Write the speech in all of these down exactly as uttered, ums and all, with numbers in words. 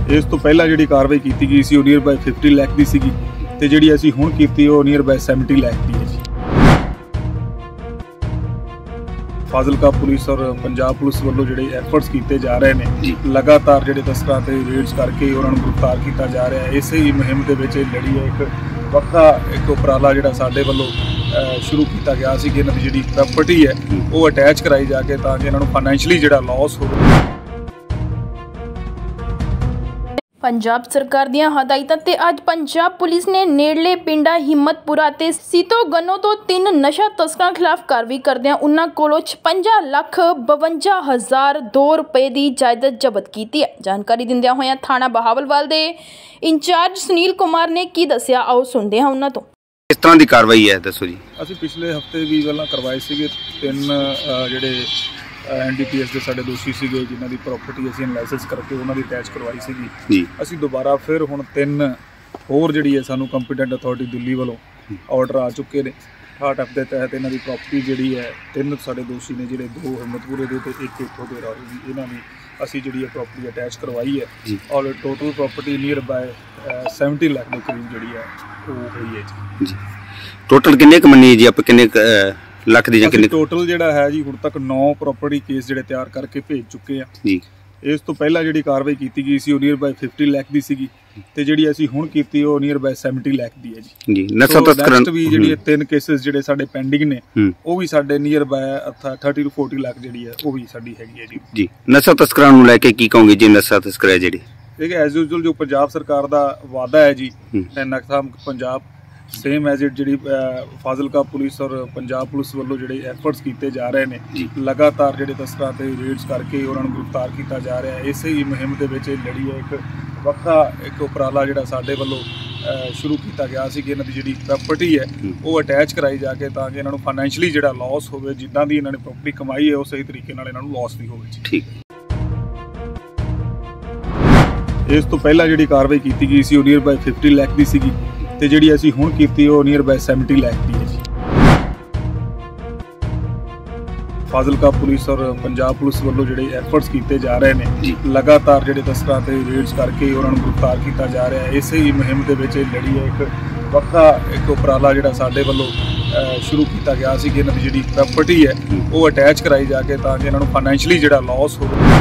ਇਸ ਤੋਂ ਪਹਿਲਾਂ ਜਿਹੜੀ ਕਾਰਵਾਈ ਕੀਤੀ ਗਈ ਸੀ ਉਹ ਨੀਅਰ ਬਾਈ ਫਿਫਟੀ ਲੱਖ ਦੀ ਸੀਗੀ ਤੇ ਜਿਹੜੀ ਅਸੀਂ ਹੁਣ ਕੀਤੀ ਉਹ ਨੀਅਰ ਬਾਈ ਸੈਵਨਟੀ ਲੱਖ ਦੀ ਹੈ ਜੀ। ਫਾਜ਼ਿਲਕਾ ਪੁਲਿਸ ਔਰ ਪੰਜਾਬ ਪੁਲਿਸ ਵੱਲੋਂ ਜਿਹੜੇ ਐਫਰਟਸ ਕੀਤੇ ਜਾ ਰਹੇ ਨੇ, ਲਗਾਤਾਰ ਜਿਹੜੇ ਤਸਕਰਾਂ ਤੇ ਰੇਡਸ ਕਰਕੇ ਉਹਨਾਂ ਨੂੰ ਗ੍ਰਿਫਤਾਰ ਕੀਤਾ ਜਾ ਰਿਹਾ ਹੈ। ਇਸੇ ਹੀ ਮੁਹਿੰਮ ਦੇ ਵਿੱਚ ਇਹ ਲੜੀ ਹੈ। ਇੱਕ ਵੱਖਰਾ ਇੱਕ ਉਪਰਾਲਾ ਜਿਹੜਾ ਸਾਡੇ ਵੱਲੋਂ ਸ਼ੁਰੂ ਕੀਤਾ ਗਿਆ ਸੀ ਕਿ ਇਹਨਾਂ ਦੀ ਜਿਹੜੀ ਪ੍ਰਾਪਰਟੀ ਹੈ ਉਹ ਅਟੈਚ ਕਰਾਈ ਜਾ ਕੇ ਤਾਂ ਕਿ ਇਹਨਾਂ ਨੂੰ ਫਾਈਨੈਂਸ਼ੀਅਲੀ ਜਿਹੜਾ ਲਾਸ ਹੋਵੇ। ਪੰਜਾਬ ਸਰਕਾਰ ਦੀਆਂ ਹਦਾਇਤਾਂ ਤੇ ਅੱਜ ਪੰਜਾਬ ਪੁਲਿਸ ਨੇ ਨੇੜਲੇ ਪਿੰਡਾਂ ਹਿੰਮਤਪੁਰਾ ਤੇ ਸੀਤੋਗੰਨੋ ਤੋਂ ਤਿੰਨ ਨਸ਼ਾ ਤਸਕਰਾਂ ਖਿਲਾਫ ਕਾਰਵਾਈ ਕਰਦਿਆਂ ਉਨ੍ਹਾਂ ਕੋਲੋਂ ਛਪੰਜਾ ਲੱਖ ਬਵੰਜਾ ਹਜ਼ਾਰ ਦੋ ਰੁਪਏ ਦੀ ਜਾਇਦਾਦ ਜ਼ਬਤ ਕੀਤੀ ਹੈ। ਜਾਣਕਾਰੀ ਦਿੰਦਿਆਂ ਹੋਇਆਂ ਥਾਣਾ ਬਹਾਵਲਵਾਲ ਦੇ ਇੰਚਾਰਜ ਸੁਨੀਲ ਕੁਮਾਰ ਨੇ ਕੀ ਦੱਸਿਆ, ਆਓ ਸੁਣਦੇ ਹਾਂ ਉਹਨਾਂ ਤੋਂ। ਕਿਸ ਤਰ੍ਹਾਂ ਦੀ ਕਾਰਵਾਈ ਹੈ, ਦੱਸੋ ਜੀ। ਅਸੀਂ ਪਿਛਲੇ ਹਫਤੇ ਵੀ ਪਹਿਲਾਂ ਕਰਵਾਏ ਸੀਗੇ ਤਿੰਨ ਜਿਹੜੇ ਐਨ ਡੀ ਪੀ ਐਸ ਦੇ ਸਾਡੇ ਦੋਸ਼ੀ ਸੀਗੇ ਜਿਨ੍ਹਾਂ ਦੀ ਪ੍ਰਾਪਰਟੀ ਅਸੀਂ ਐਨਾਲਾਈਸਿਸ ਕਰਕੇ ਉਹਨਾਂ ਦੀ ਅਟੈਚ ਕਰਵਾਈ ਸੀਗੀ ਜੀ। ਅਸੀਂ ਦੁਬਾਰਾ ਫਿਰ ਹੁਣ ਤਿੰਨ ਹੋਰ ਜਿਹੜੀ ਹੈ ਸਾਨੂੰ ਕੰਪੀਟੈਂਟ ਅਥਾਰਟੀ ਦਿੱਲੀ ਵੱਲੋਂ ਆਰਡਰ ਆ ਚੁੱਕੇ ਨੇ। ਅਠਾਹਠ ਐਫ ਦੇ ਤਹਿਤ ਇਹਨਾਂ ਦੀ ਪ੍ਰਾਪਰਟੀ ਜਿਹੜੀ ਹੈ ਤਿੰਨ ਸਾਡੇ ਦੋਸ਼ੀ ਨੇ ਜਿਹੜੇ ਦੋ ਹਿੰਮਤਪੁਰੇ ਦੇ ਤੇ ਇੱਕ ਇੱਥੋਂ ਦੇ ਰਾਹੂ ਜੀ, ਇਹਨਾਂ ਦੀ ਅਸੀਂ ਜਿਹੜੀ ਹੈ ਪ੍ਰਾਪਰਟੀ ਅਟੈਚ ਕਰਵਾਈ ਹੈ ਔਰ total property nearby seventy lakh ਦੇ ਕਰੀਬ ਜਿਹੜੀ ਹੈ ਉਹ ਹੋਈ ਹੈ ਜੀ। ਟੋਟਲ ਕਿੰਨੇ ਕੁ ਮੰਨੀ ਜੀ, ਆਪਾਂ ਕਿੰਨੇ ਲੱਖ ਦੀ ਜਾਂ ਕਿੰਨੇ ਟੋਟਲ ਜਿਹੜਾ ਹੈ ਜੀ ਹੁਣ ਤੱਕ ਨੌ ਪ੍ਰਾਪਰਟੀ ਕੇਸ ਜਿਹੜੇ ਤਿਆਰ ਕਰਕੇ ਭੇਜ ਚੁੱਕੇ ਆ ਜੀ। ਇਸ ਤੋਂ ਪਹਿਲਾਂ ਜਿਹੜੀ ਕਾਰਵਾਈ ਕੀਤੀ ਗਈ ਸੀ ਉਹ ਨੀਅਰ ਬਾਈ ਫਿਫਟੀ ਲੱਖ ਦੀ ਸੀਗੀ ਤੇ ਜਿਹੜੀ ਅਸੀਂ ਹੁਣ ਕੀਤੀ ਉਹ ਨੀਅਰ ਬਾਈ ਸੈਵਨਟੀ ਲੱਖ ਦੀ ਹੈ ਜੀ। ਜੀ ਨਸ਼ਾ ਤਸਕਰਾਂ ਵੀ ਜਿਹੜੀ ਤਿੰਨ ਕੇਸਿਸ ਜਿਹੜੇ ਸਾਡੇ ਪੈਂਡਿੰਗ ਨੇ ਉਹ ਵੀ ਸਾਡੇ nearby thirty to forty lakh ਜਿਹੜੀ ਹੈ ਉਹ ਵੀ ਸਾਡੀ ਹੈਗੀ ਹੈ ਜੀ। ਜੀ ਨਸ਼ਾ ਤਸਕਰਾਂ ਨੂੰ ਲੈ ਕੇ ਕੀ ਕਹੋਗੇ ਜੀ? ਨਸ਼ਾ ਤਸਕਰ ਹੈ ਜਿਹੜੀ ਇਹ ਐਜ਼ ਯੂਜੂਅਲ ਜੋ ਪੰਜਾਬ ਸਰਕਾਰ ਦਾ ਵਾਅਦਾ ਹੈ ਜੀ, ਨਕਸਾਮ ਪੰਜਾਬ ਸੇਮ ਐਜ਼ ਇਟ ਜਿਹੜੀ ਫਾਜ਼ਿਲਕਾ ਪੁਲਿਸ ਔਰ ਪੰਜਾਬ ਪੁਲਿਸ ਵੱਲੋਂ ਜਿਹੜੇ ਐਫਰਟਸ ਕੀਤੇ ਜਾ ਰਹੇ ਨੇ, ਲਗਾਤਾਰ ਜਿਹੜੇ ਤਸਕਰਾਂ ਤੇ ਰੇਡਸ ਕਰਕੇ ਉਹਨਾਂ ਨੂੰ ਗ੍ਰਿਫਤਾਰ ਕੀਤਾ ਜਾ ਰਿਹਾ ਹੈ। ਇਸੇ ਹੀ ਮੁਹਿੰਮ ਦੇ ਵਿੱਚ ਇਹ ਲੜੀ ਹੈ। ਇੱਕ ਵੱਖਰਾ ਇੱਕ ਉਪਰਾਲਾ ਜਿਹੜਾ ਸਾਡੇ ਵੱਲੋਂ ਸ਼ੁਰੂ ਕੀਤਾ ਗਿਆ ਸੀ ਕਿ ਇਹਨਾਂ ਦੀ ਜਿਹੜੀ ਪ੍ਰਾਪਰਟੀ ਹੈ ਉਹ ਅਟੈਚ ਕਰਾਈ ਜਾ ਕੇ ਤਾਂ ਕਿ ਇਹਨਾਂ ਨੂੰ ਫਾਈਨੈਂਸ਼ੀਅਲੀ ਜਿਹੜਾ ਲਾਸ ਹੋਵੇ, ਜਿੱਦਾਂ ਦੀ ਇਹਨਾਂ ਨੇ ਪ੍ਰਾਪਰਟੀ ਕਮਾਈ ਹੈ ਉਹ ਸਹੀ ਤਰੀਕੇ ਨਾਲ ਇਹਨਾਂ ਨੂੰ ਲਾਸ ਵੀ ਹੋਵੇ। ਠੀਕ। ਇਸ ਤੋਂ ਪਹਿਲਾਂ ਜਿਹੜੀ ਕਾਰਵਾਈ ਕੀਤੀ ਗਈ ਸੀ ਉਹ ਨੀਅਰ ਬਾਈ ਫਿਫਟੀ ਲੱਖ ਦੀ ਸੀਗੀ ਤੇ ਜਿਹੜੀ ਅਸੀਂ ਹੁਣ ਕੀਤੀ ਉਹ ਨੀਅਰ ਬਾਈ ਸੈਵਨਟੀ ਲੱਖ ਦੀ ਹੈ ਜੀ। ਫਾਜ਼ਿਲਕਾ ਪੁਲਿਸ ਔਰ ਪੰਜਾਬ ਪੁਲਿਸ ਵੱਲੋਂ ਜਿਹੜੇ ਐਫਰਟਸ ਕੀਤੇ ਜਾ ਰਹੇ ਨੇ, ਲਗਾਤਾਰ ਜਿਹੜੇ ਤਸਕਰਾਂ ਤੇ ਰੇਡਸ ਕਰਕੇ ਉਹਨਾਂ ਨੂੰ ਗ੍ਰਿਫਤਾਰ ਕੀਤਾ ਜਾ ਰਿਹਾ ਹੈ। ਇਸੇ ਹੀ ਮੁਹਿੰਮ ਦੇ ਵਿੱਚ ਇਹ ਲੜੀ ਹੈ। ਇੱਕ ਵੱਖਰਾ ਇੱਕ ਉਪਰਾਲਾ ਜਿਹੜਾ ਸਾਡੇ ਵੱਲੋਂ ਸ਼ੁਰੂ ਕੀਤਾ ਗਿਆ ਸੀ ਕਿ ਇਹਨਾਂ ਦੀ ਜਿਹੜੀ ਪ੍ਰਾਪਰਟੀ ਹੈ ਉਹ ਅਟੈਚ ਕਰਾਈ ਜਾ ਕੇ ਤਾਂ ਕਿ ਇਹਨਾਂ ਨੂੰ ਫਾਈਨੈਂਸ਼ੀਅਲੀ ਜਿਹੜਾ ਲਾਸ ਹੋਵੇ।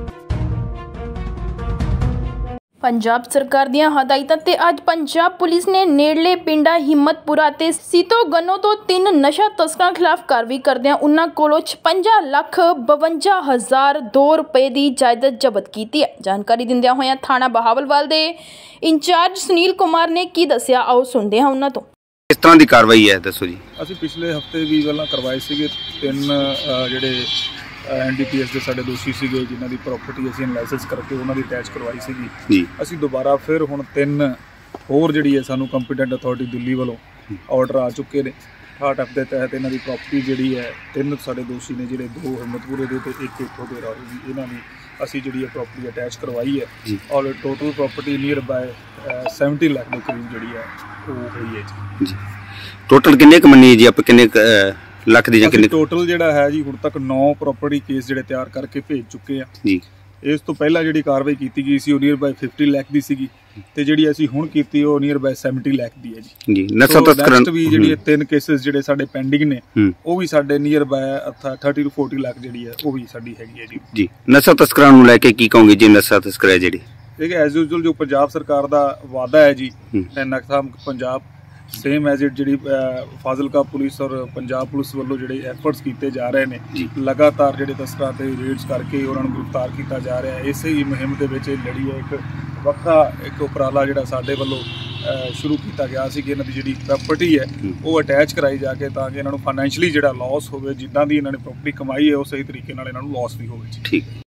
ਪੰਜਾਬ ਸਰਕਾਰ ਦੀਆਂ ਹਦਾਇਤਾਂ ਤੇ ਅੱਜ ਪੰਜਾਬ ਪੁਲਿਸ ਨੇ ਨੇੜਲੇ ਪਿੰਡਾਂ ਹਿੰਮਤਪੁਰਾ ਤੇ ਸੀਤੋਗੰਨੋ ਤੋਂ ਤਿੰਨ ਨਸ਼ਾ ਤਸਕਰਾਂ ਖਿਲਾਫ ਕਾਰਵਾਈ ਕਰਦਿਆਂ ਉਨ੍ਹਾਂ ਕੋਲੋਂ ਛਪੰਜਾ ਲੱਖ ਬਵੰਜਾ ਹਜ਼ਾਰ ਦੋ ਰੁਪਏ ਦੀ ਜਾਇਦਾਦ ਜ਼ਬਤ ਕੀਤੀ ਹੈ। ਜਾਣਕਾਰੀ ਦਿੰਦਿਆਂ ਹੋਇਆਂ ਥਾਣਾ ਬਹਾਵਲਵਾਲ ਦੇ ਇੰਚਾਰਜ ਸੁਨੀਲ ਕੁਮਾਰ ਨੇ ਕੀ ਦੱਸਿਆ, ਆਓ ਸੁਣਦੇ ਹਾਂ ਉਹਨਾਂ ਤੋਂ। ਕਿਸ ਤਰ੍ਹਾਂ ਦੀ ਕਾਰਵਾਈ ਹੈ, ਦੱਸੋ ਜੀ। ਅਸੀਂ ਪਿਛਲੇ ਹਫਤੇ ਵੀ ਪਹਿਲਾਂ ਕਰਵਾਏ ਸੀਗੇ ਤਿੰਨ ਜਿਹੜੇ ਐਨ ਡੀ ਪੀ ਐਸ ਦੇ ਸਾਡੇ ਦੋਸ਼ੀ ਸੀਗੇ ਜਿਨ੍ਹਾਂ ਦੀ ਪ੍ਰਾਪਰਟੀ ਅਸੀਂ ਐਨਾਲਾਈਸਿਸ ਕਰਕੇ ਉਹਨਾਂ ਦੀ ਅਟੈਚ ਕਰਵਾਈ ਸੀਗੀ। ਅਸੀਂ ਦੁਬਾਰਾ ਫਿਰ ਹੁਣ ਤਿੰਨ ਹੋਰ ਜਿਹੜੀ ਹੈ ਸਾਨੂੰ ਕੰਪੀਟੈਂਟ ਅਥਾਰਟੀ ਦਿੱਲੀ ਵੱਲੋਂ ਆਰਡਰ ਆ ਚੁੱਕੇ ਨੇ। ਅਠਾਹਠ ਐਫ ਦੇ ਤਹਿਤ ਇਹਨਾਂ ਦੀ ਪ੍ਰਾਪਰਟੀ ਜਿਹੜੀ ਹੈ ਤਿੰਨ ਸਾਡੇ ਦੋਸ਼ੀ ਨੇ ਜਿਹੜੇ ਦੋ ਹਿੰਮਤਪੁਰੇ ਦੇ ਤੇ ਇੱਕ ਇੱਥੋਂ ਦੇ ਰਾਹੂ ਜੀ, ਇਹਨਾਂ ਦੀ ਅਸੀਂ ਜਿਹੜੀ ਹੈ ਪ੍ਰਾਪਰਟੀ ਅਟੈਚ ਕਰਵਾਈ ਹੈ ਔਰ total property nearby seventy lakh ਦੇ ਕਰੀਬ ਜਿਹੜੀ ਹੈ ਉਹ ਹੋਈ ਹੈ ਜੀ। ਟੋਟਲ ਕਿੰਨੇ ਕੁ ਮੰਨੀ ਜੀ, ਆਪਾਂ ਕਿੰਨੇ ਲੱਖ ਦੀ ਜਾਂ ਕਿੰਨੇ? ਟੋਟਲ ਜਿਹੜਾ ਹੈ ਜੀ ਹੁਣ ਤੱਕ ਨੌ ਪ੍ਰਾਪਰਟੀ ਕੇਸ ਜਿਹੜੇ ਤਿਆਰ ਕਰਕੇ ਭੇਜ ਚੁੱਕੇ ਆ ਜੀ। ਇਸ ਤੋਂ ਪਹਿਲਾਂ ਜਿਹੜੀ ਕਾਰਵਾਈ ਕੀਤੀ ਗਈ ਸੀ ਉਹ ਨੀਅਰ ਬਾਈ ਫਿਫਟੀ ਲੱਖ ਦੀ ਸੀਗੀ ਤੇ ਜਿਹੜੀ ਅਸੀਂ ਹੁਣ ਕੀਤੀ ਉਹ ਨੀਅਰ ਬਾਈ ਸੈਵਨਟੀ ਲੱਖ ਦੀ ਹੈ ਜੀ। ਜੀ ਨਸ਼ਾ ਤਸਕਰਾਂ ਵੀ ਜਿਹੜੀ ਤਿੰਨ ਕੇਸਿਸ ਜਿਹੜੇ ਸਾਡੇ ਪੈਂਡਿੰਗ ਨੇ ਉਹ ਵੀ ਸਾਡੇ nearby thirty to forty lakh ਜਿਹੜੀ ਹੈ ਉਹ ਵੀ ਸਾਡੀ ਹੈਗੀ ਹੈ ਜੀ। ਜੀ ਨਸ਼ਾ ਤਸਕਰਾਂ ਨੂੰ ਲੈ ਕੇ ਕੀ ਕਹੋਗੇ ਜੀ? ਨਸ਼ਾ ਤਸਕਰ ਹੈ ਜਿਹੜੀ ਇਹ ਐਜ਼ ਯੂਜੂਅਲ ਜੋ ਪੰਜਾਬ ਸਰਕਾਰ ਦਾ ਵਾਅਦਾ ਹੈ ਜੀ, ਨਕਸਾਮ ਪੰਜਾਬ ਸੇਮ ਐਜ਼ ਇਟ ਜਿਹੜੀ ਫਾਜ਼ਿਲਕਾ ਪੁਲਿਸ ਔਰ ਪੰਜਾਬ ਪੁਲਿਸ ਵੱਲੋਂ ਜਿਹੜੇ ਐਫਰਟਸ ਕੀਤੇ ਜਾ ਰਹੇ ਨੇ, ਲਗਾਤਾਰ ਜਿਹੜੇ ਤਸਕਰਾਂ ਤੇ ਰੇਡਸ ਕਰਕੇ ਉਹਨਾਂ ਨੂੰ ਗ੍ਰਿਫਤਾਰ ਕੀਤਾ ਜਾ ਰਿਹਾ ਹੈ। ਇਸੇ ਹੀ ਮੁਹਿੰਮ ਦੇ ਵਿੱਚ ਇਹ ਲੜੀ ਹੈ। ਇੱਕ ਵੱਖਰਾ ਇੱਕ ਉਪਰਾਲਾ ਜਿਹੜਾ ਸਾਡੇ ਵੱਲੋਂ ਸ਼ੁਰੂ ਕੀਤਾ ਗਿਆ ਸੀ ਕਿ ਇਹਨਾਂ ਦੀ ਜਿਹੜੀ ਪ੍ਰਾਪਰਟੀ ਹੈ ਉਹ ਅਟੈਚ ਕਰਾਈ ਜਾ ਕੇ ਤਾਂ ਕਿ ਇਹਨਾਂ ਨੂੰ ਫਾਈਨੈਂਸ਼ੀਅਲੀ ਜਿਹੜਾ ਲਾਸ ਹੋਵੇ, ਜਿੱਦਾਂ ਦੀ ਇਹਨਾਂ ਨੇ ਪ੍ਰਾਪਰਟੀ ਕਮਾਈ ਹੈ ਉਹ ਸਹੀ ਤਰੀਕੇ ਨਾਲ ਇਹਨਾਂ ਨੂੰ ਲਾਸ ਵੀ ਹੋਵੇ। ਠੀਕ।